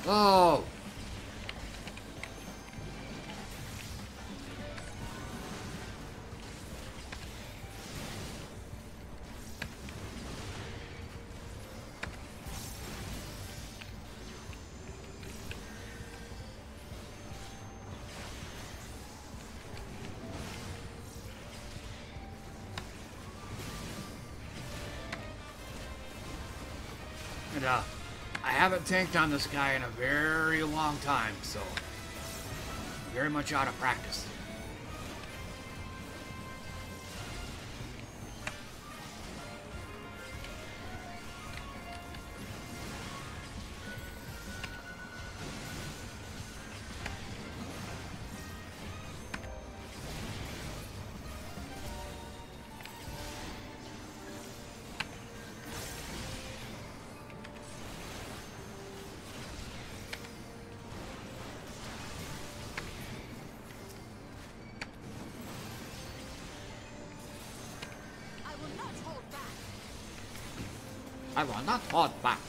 Oh! And, I haven't tanked on this guy in a very long time, so very much out of practice. I will not hold back.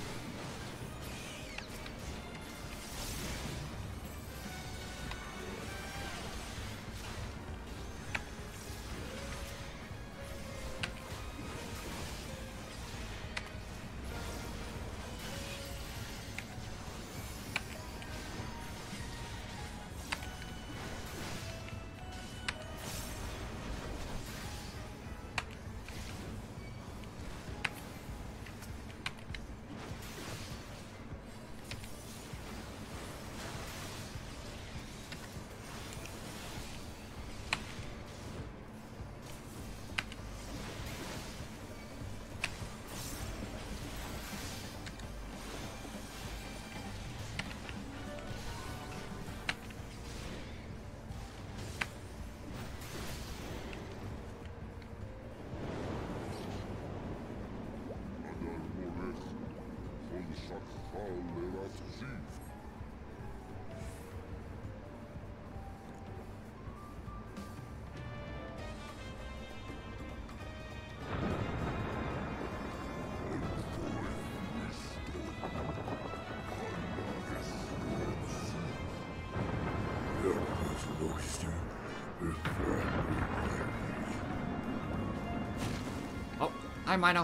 Oh, hi, Mino.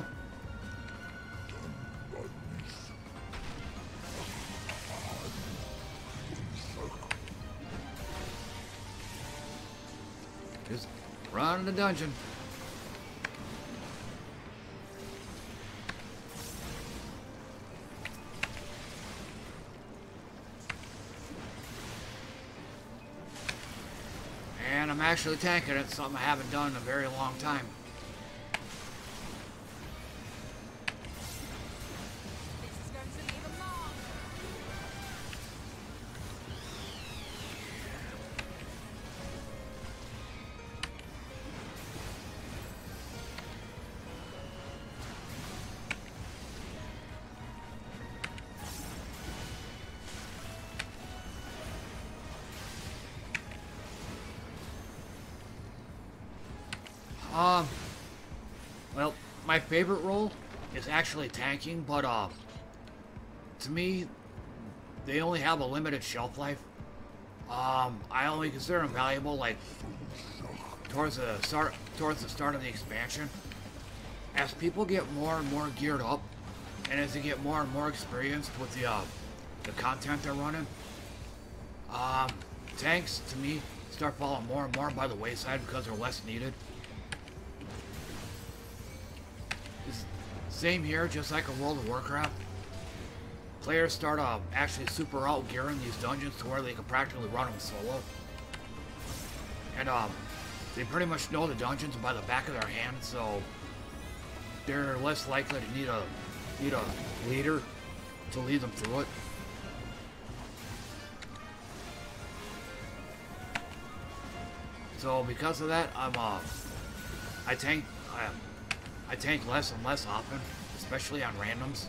Just run in the dungeon. And I'm actually tanking it, something I haven't done in a very long time. Well, my favorite role is actually tanking, but, to me, they only have a limited shelf life. I only consider them valuable, like, towards the start of the expansion. As people get more and more geared up, and as they get more and more experienced with the content they're running, tanks, to me, start falling more and more by the wayside because they're less needed. Same here, just like in World of Warcraft. Players start actually super out gearing these dungeons to where they can practically run them solo. And they pretty much know the dungeons by the back of their hand, so they're less likely to need a leader to lead them through it. So because of that, I tank less and less often, especially on randoms.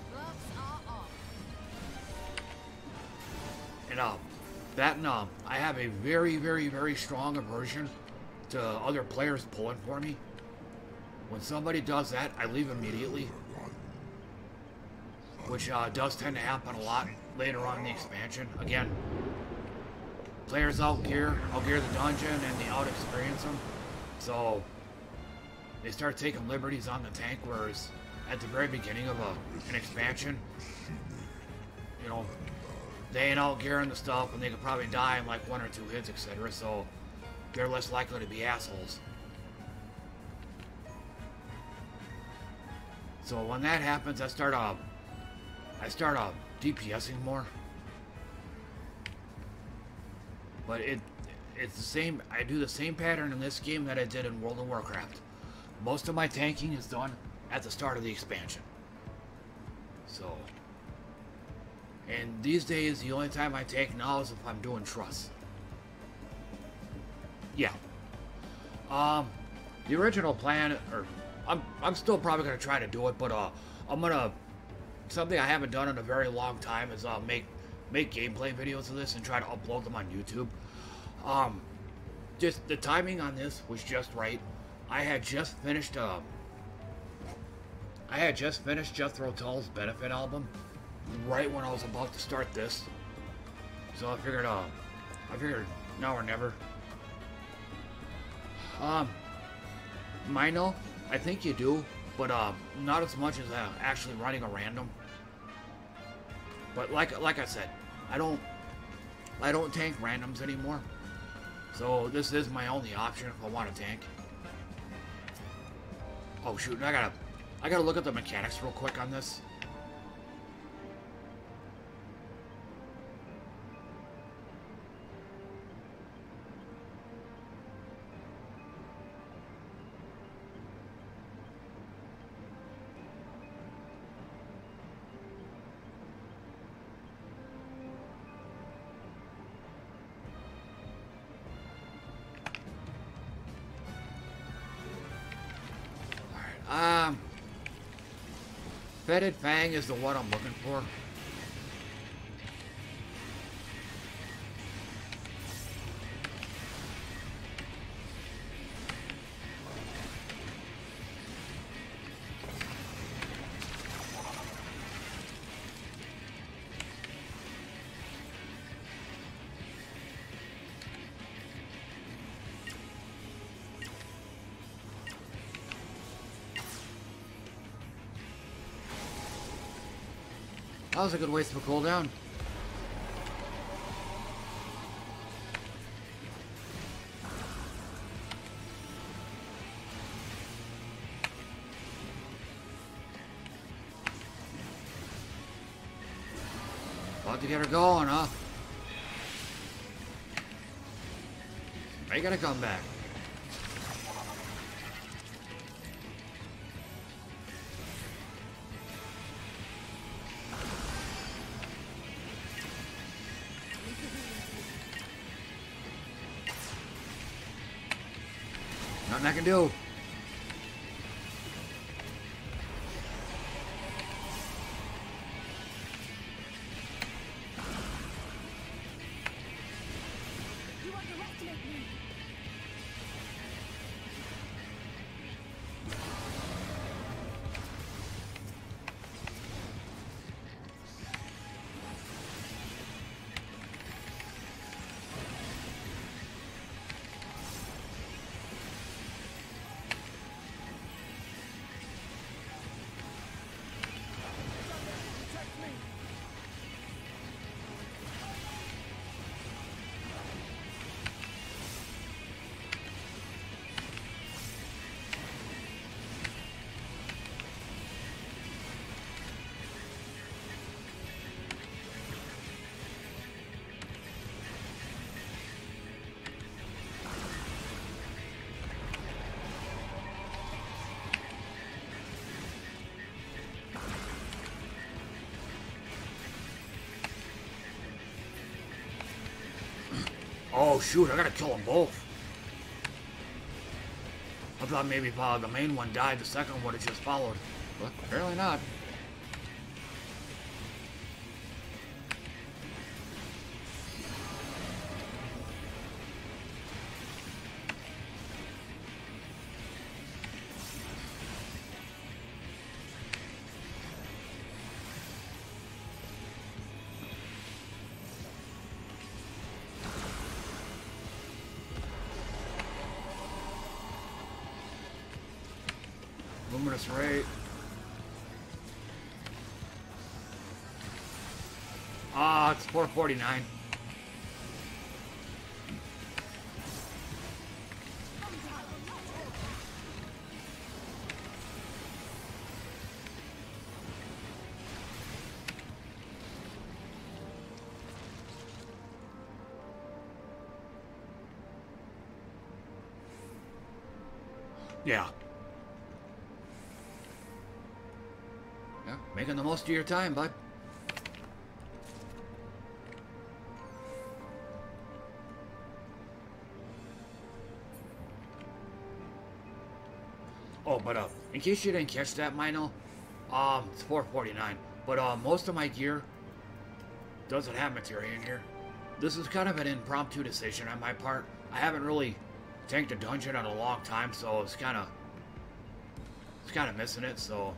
And I have a very, very, very strong aversion to other players pulling for me. When somebody does that, I leave immediately. which does tend to happen a lot later on in the expansion. Again, players outgear the dungeon and they out-experience them, so they start taking liberties on the tank, whereas at the very beginning of an expansion, you know, they ain't outgearing the stuff and they could probably die in like 1 or 2 hits, etc., so they're less likely to be assholes. So when that happens, I start DPSing more. But it's the same. I do the same pattern in this game that I did in World of Warcraft. Most of my tanking is done at the start of the expansion. So, and these days, the only time I tank now is if I'm doing truss. Yeah. The original plan, or I'm still probably gonna try to do it, but I'm gonna, something I haven't done in a very long time is make gameplay videos of this and try to upload them on YouTube. Just the timing on this was just right. I had just finished Jethro Tull's Benefit album right when I was about to start this, so I figured now or never. Mino, I think you do, but not as much as actually running a random. But like I said, I don't tank randoms anymore, so this is my only option if I want to tank. Oh shoot, I gotta look at the mechanics real quick on this. Fetid Fang is the one I'm looking for. That was a good waste of a cooldown. About to get her going, huh? Are you gonna come back? Nothing I can do. Oh shoot, I gotta kill them both. I thought maybe if the main one died, the second one would have just followed. But apparently not. Luminous Ray. It's 449. Yeah. Yeah, making the most of your time, bud. Oh, but in case you didn't catch that, Mino, it's 449. But most of my gear doesn't have materia in here. This is kind of an impromptu decision on my part. I haven't really tanked a dungeon in a long time, so it's kind of missing it. So.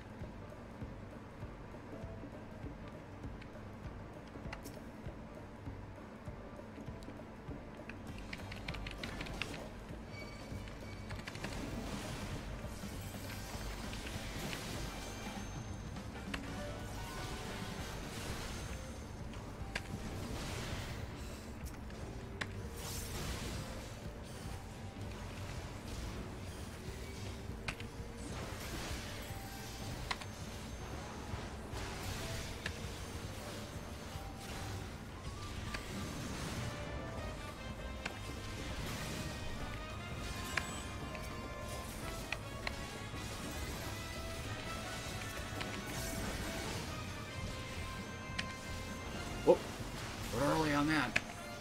On that.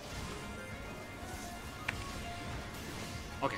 Okay.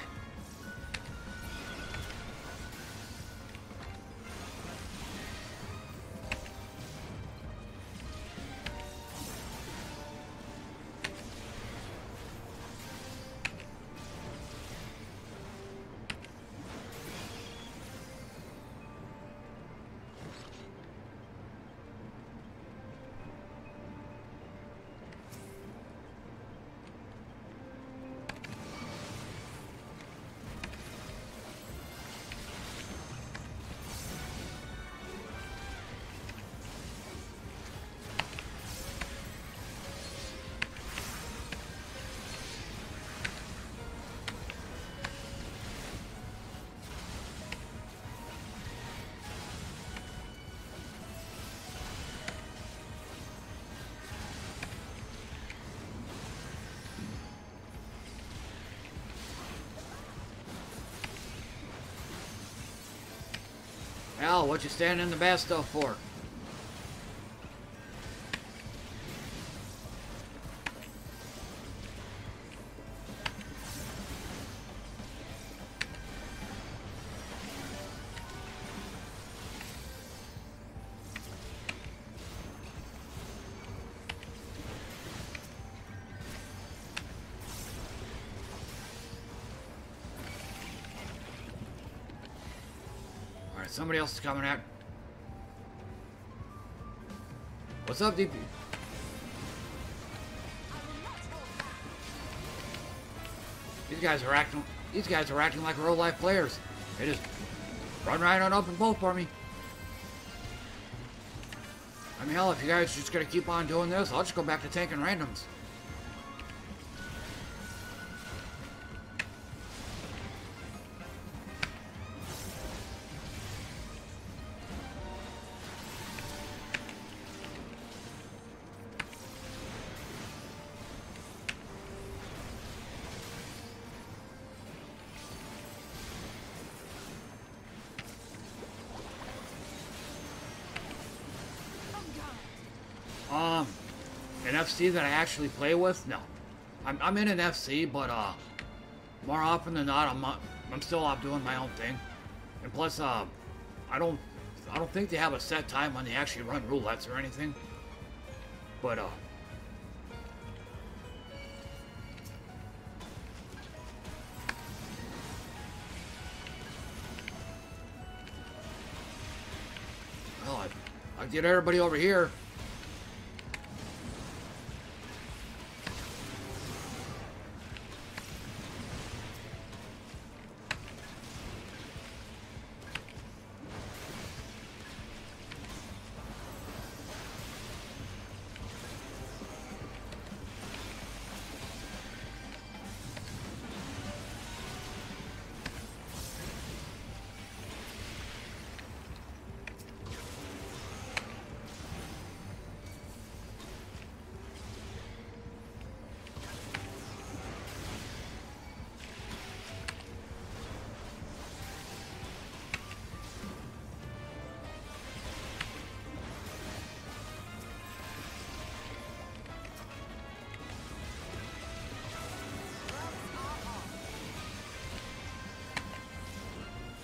Al, what you standing in the bad stuff for? Somebody else is coming at. What's up, DP? These guys are acting like real life players. They just run right on up and pull for me. I mean, hell, if you guys are just gonna keep on doing this, I'll just go back to tanking randoms. An FC that I actually play with? No. I'm in an FC, but more often than not, I'm still off doing my own thing. And plus, I don't think they have a set time when they actually run roulettes or anything. But well, I'll get everybody over here.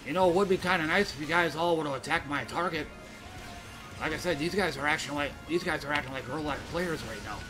You know, it would be kind of nice if you guys all would have attacked my target. Like I said, these guys are acting like roguelike players right now.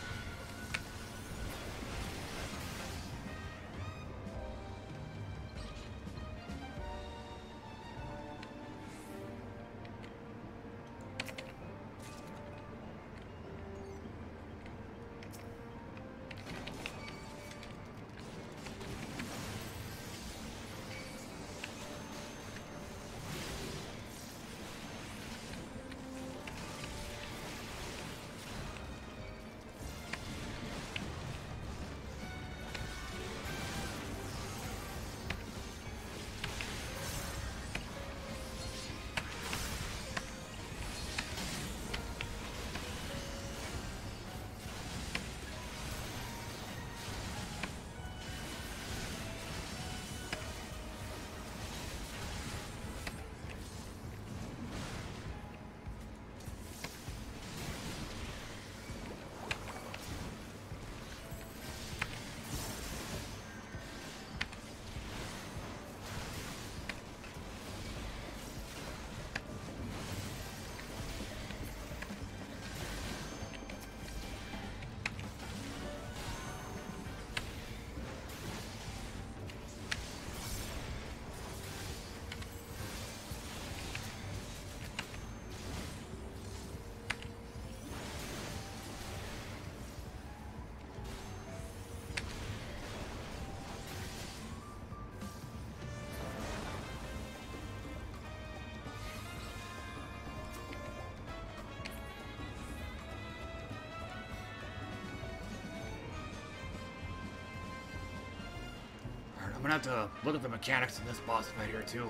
I'm gonna have to look at the mechanics in this boss fight here too.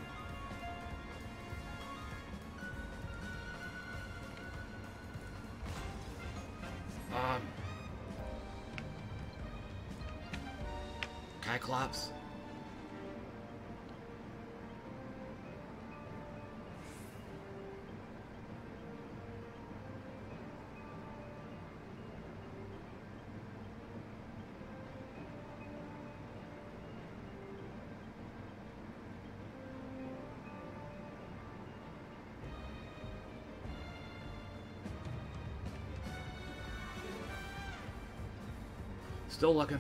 Cyclops. Still looking.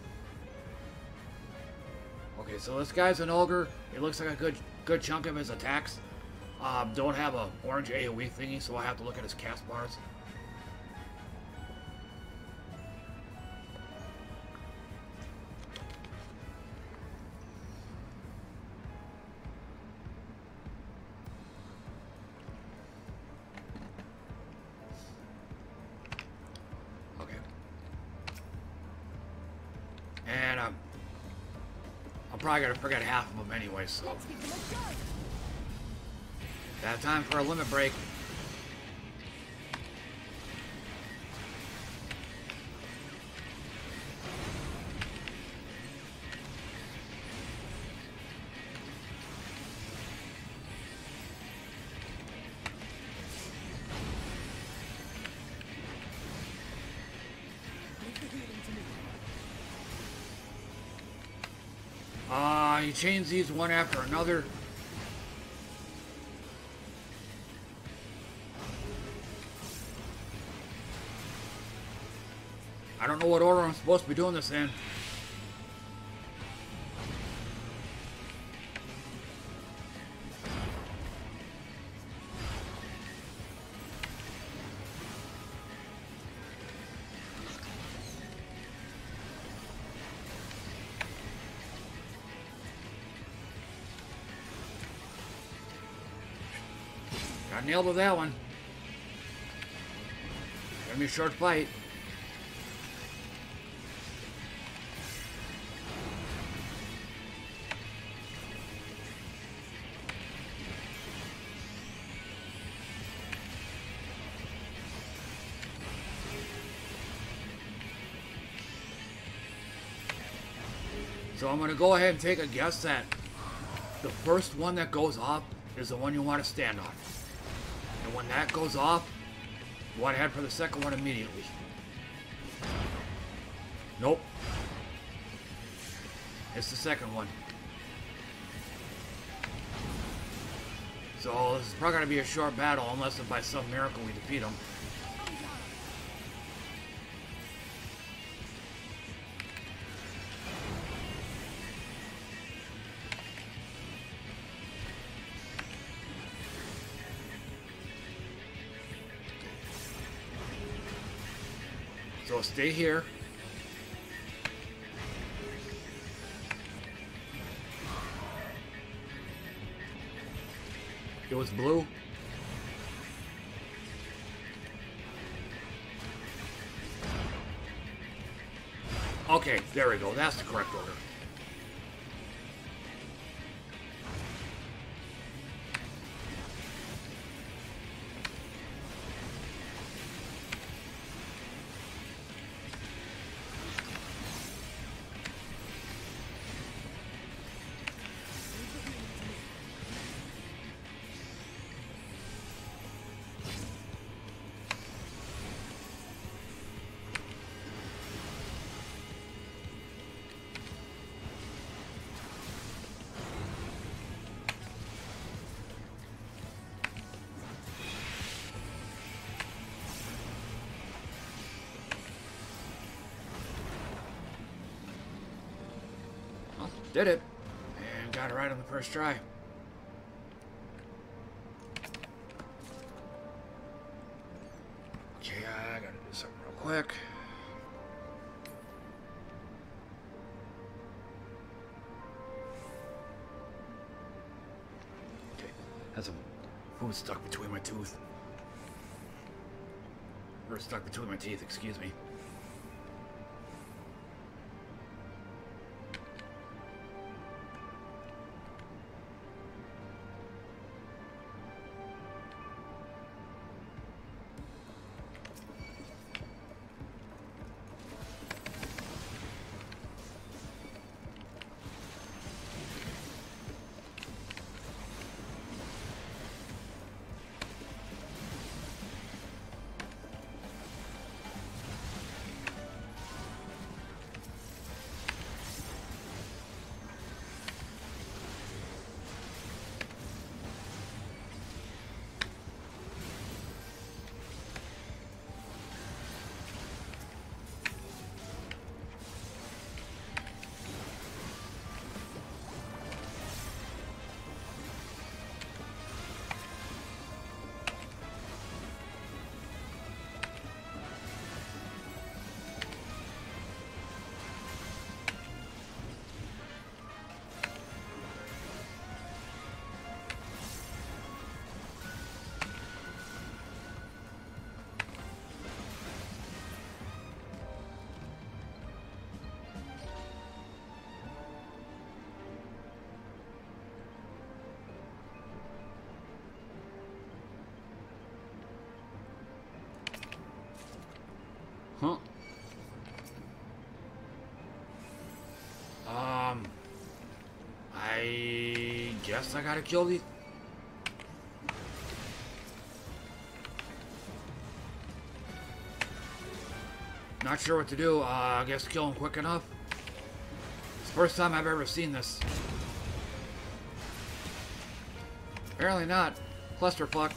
Okay, so this guy's an ogre. It looks like a good chunk of his attacks don't have a orange AoE thingy, so I have to look at his cast bars. Probably gonna forget half of them anyway, so that time for a limit break. You change these one after another. I don't know what order I'm supposed to be doing this in. Got nailed with that one. Gonna be a short fight. So I'm gonna go ahead and take a guess that the first one that goes off is the one you want to stand on. And when that goes off, you want to head for the second one immediately. Nope. It's the second one. So this is probably going to be a short battle unless if by some miracle we defeat him. So stay here. It was blue. Okay, there we go. That's the correct order. Did it. And got it right on the first try. Okay, I gotta do something real quick. Okay, had some food stuck between my tooth. Or stuck between my teeth, excuse me. Huh. I guess I gotta kill these. Not sure what to do. I guess kill him quick enough. It's the first time I've ever seen this. Apparently not. Clusterfuck.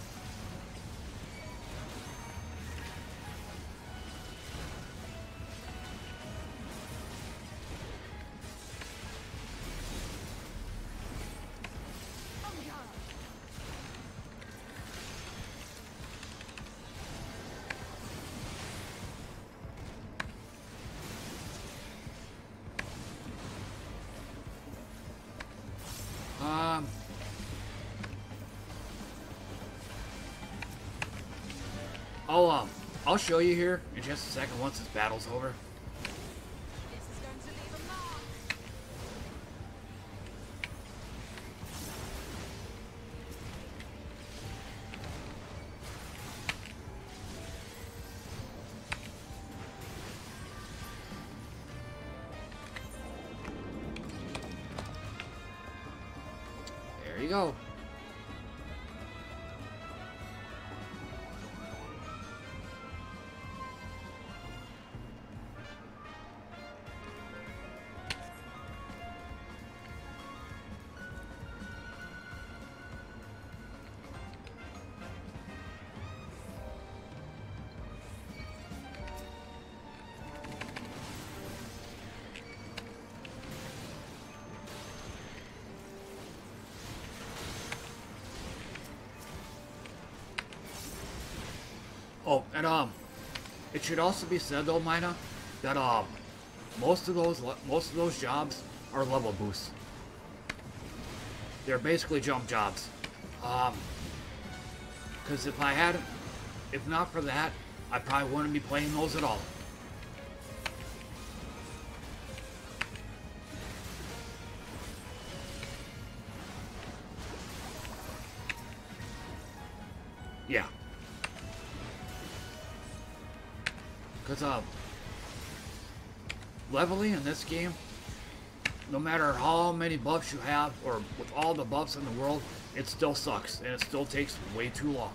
I'll show you here in just a second once this battle's over. This is going to leave a mark. There you go. Oh, and it should also be said though, Mina, that most of those jobs are level boosts. They're basically jump jobs. Because if not for that, I probably wouldn't be playing those at all. Yeah. Because, leveling in this game, no matter how many buffs you have, or with all the buffs in the world, it still sucks, and it still takes way too long.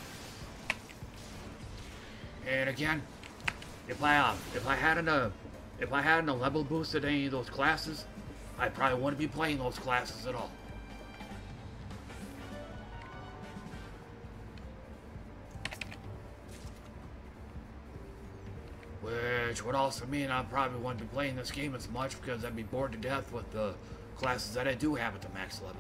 And again, if I hadn't level boosted any of those classes, I probably wouldn't be playing those classes at all. Which would also mean I probably wouldn't be playing this game as much because I'd be bored to death with the classes that I do have at the max level.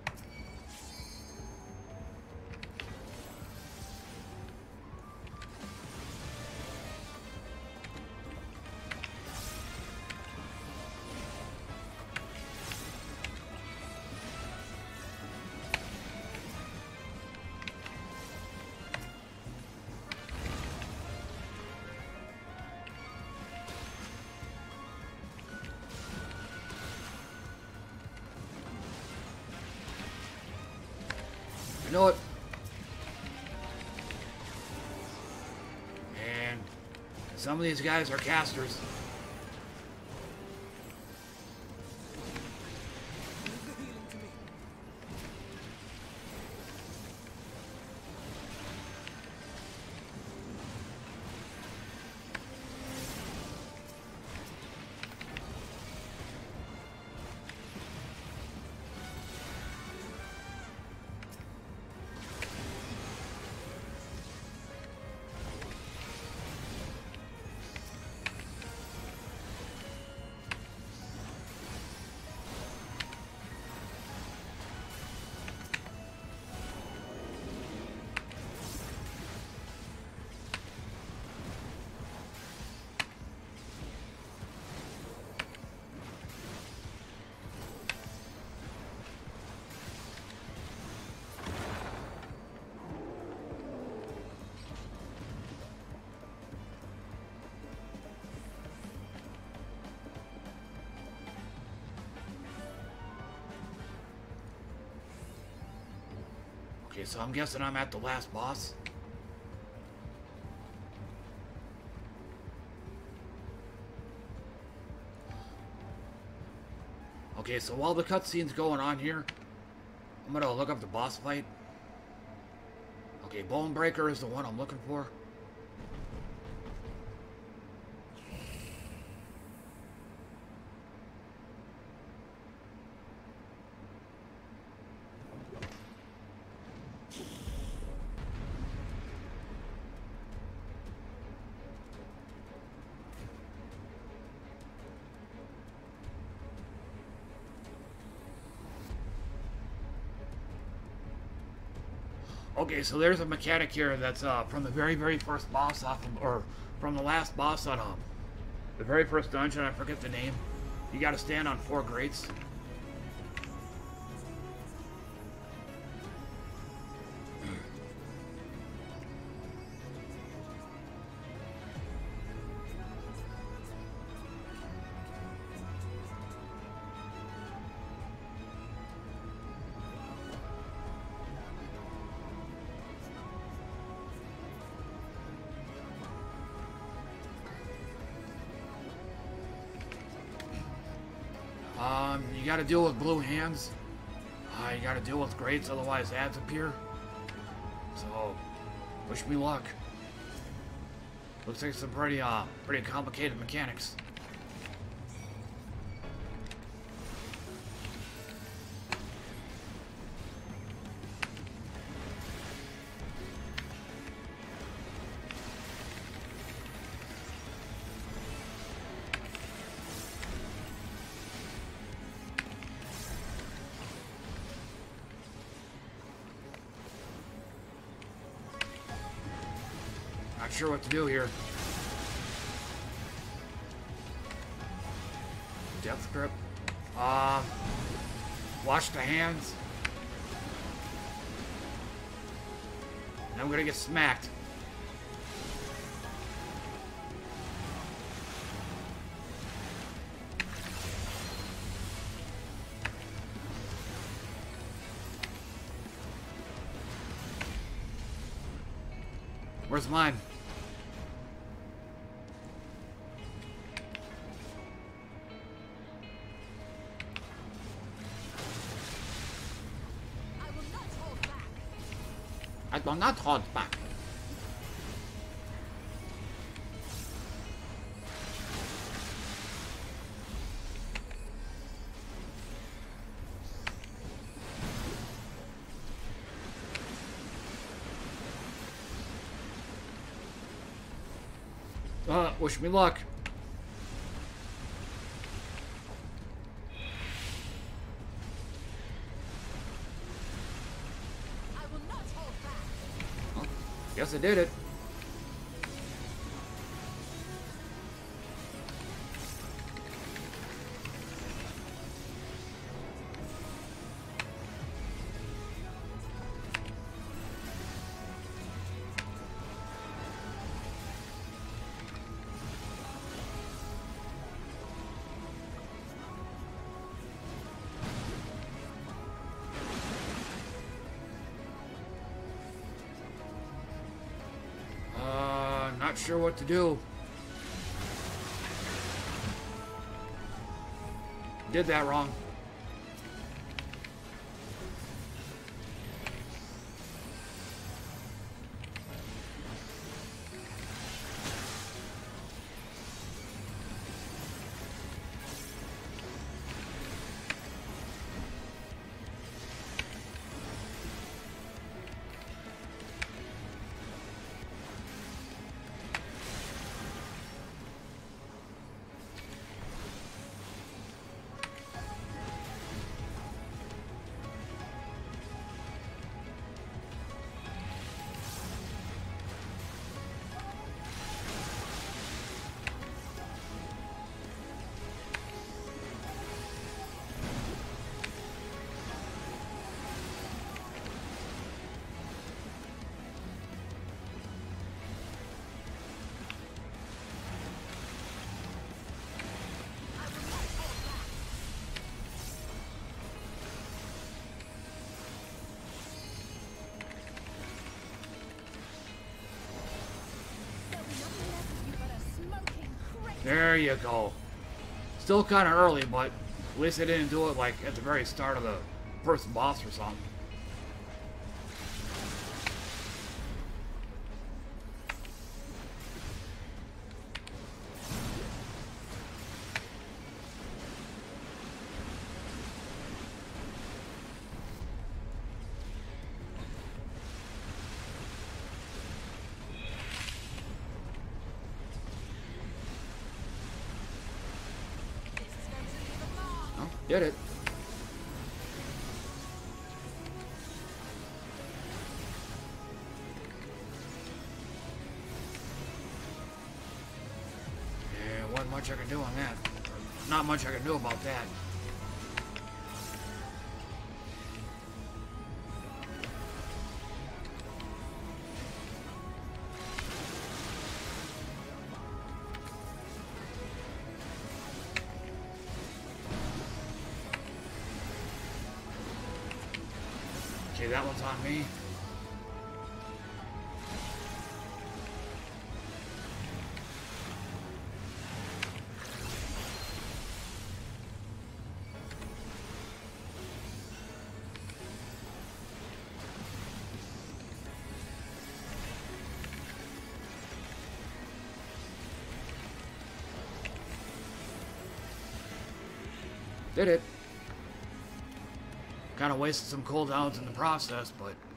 You know what? And some of these guys are casters. Okay, so I'm guessing I'm at the last boss. Okay, so while the cutscene's going on here, I'm gonna look up the boss fight. Okay, Bone Breaker is the one I'm looking for. Okay, so there's a mechanic here that's from the very first boss off of, or from the last boss on the very first dungeon. I forget the name. You got to stand on 4 grates. You gotta deal with blue hands. You gotta deal with grates, otherwise ads appear. So, wish me luck. Looks like some pretty complicated mechanics. Not sure what to do here. Depth grip. Wash the hands. And I'm gonna get smacked. Where's mine? I will not hold back. I will not hold back. Wish me luck. I will not hold back. Well, guess I did it. Not sure what to do. Did that wrong. There you go. Still kind of early, but at least I didn't do it like at the very start of the first boss or something. Did it. Yeah, wasn't much I can do on that. Not much I can do about that. Okay, that one's on me. Did it. Kind of wasted some cooldowns in the process, but